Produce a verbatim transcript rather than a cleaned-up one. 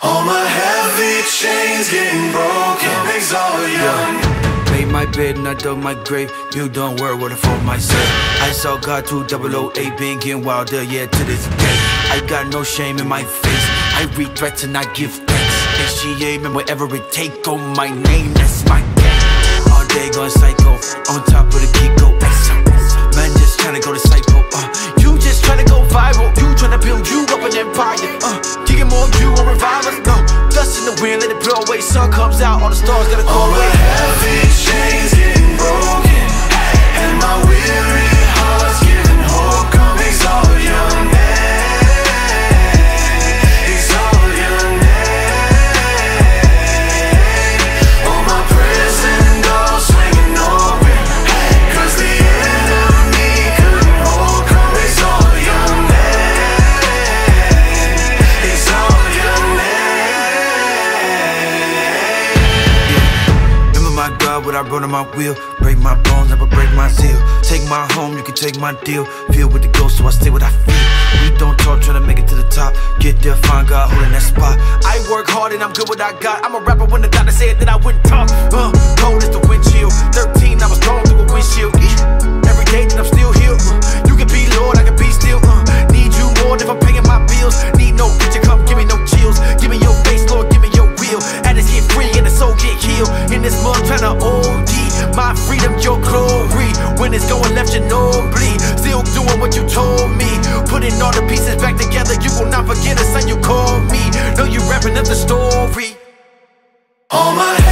All my heavy chains getting broken, exhausted. Made my bed and I dug my grave. You don't worry what I for myself. I saw God through double oh eight, been getting wilder, yeah, to this day. I got no shame in my face. I read threats and I give thanks. H G A, man, whatever it take, on my name, that's my game. All day going psycho, on top of the Kiko. Man, just tryna go to psycho. Uh, you just tryna go viral. You tryna build you up an empire. Uh, kicking more you on revivers. No, dust in the wind, let it blow away. Sun comes out, all the stars gotta go away. All my heavy chains getting broken, and my weary heart's giving hope. Come exalt young man, exalt young man. All my prison doors swinging open, cause the enemy couldn't hold. Come exalt young man, exalt young man. Remember my God, what I wrote on my wheel. Break my bones, never break my seal. Take my home, you can take my deal. Feel with the ghost, so I stay what I feel. We don't talk, try to make it to the top. Get there, find God, holding that spot. I work hard and I'm good what I got. I'm a rapper when the doctor said that I wouldn't talk. Uh, cold as the windshield. Thirteen, I was thrown through a windshield. Yeah. Every day that I'm still here. Uh, you can be Lord, I can be still. Uh, need you more if I'm paying my bills. Need no picture, come give me no chills. Give me your face, Lord, give me your will. Addicts get free and the soul get healed. In this mud, tryna O D. My freedom, your glory. When it's going left, you know bleed. Still doing what you told me. Putting all the pieces back together. You will not forget the son you called me. Know you wrapping up the story. All my